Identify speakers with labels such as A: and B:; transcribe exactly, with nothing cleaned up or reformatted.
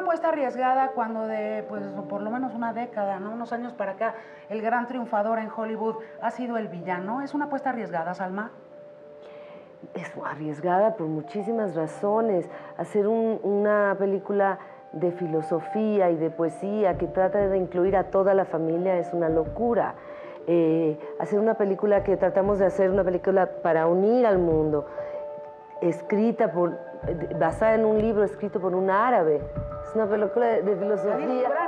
A: apuesta arriesgada cuando de, pues, por lo menos una década, ¿no? Unos años para acá, el gran triunfador en Hollywood ha sido el villano. ¿Es una apuesta arriesgada, Salma?
B: Es arriesgada por muchísimas razones. Hacer un, una película de filosofía y de poesía que trata de incluir a toda la familia es una locura. Eh, hacer una película que tratamos de hacer una película para unir al mundo, escrita por, basada en un libro escrito por un árabe. Es una película de, de filosofía.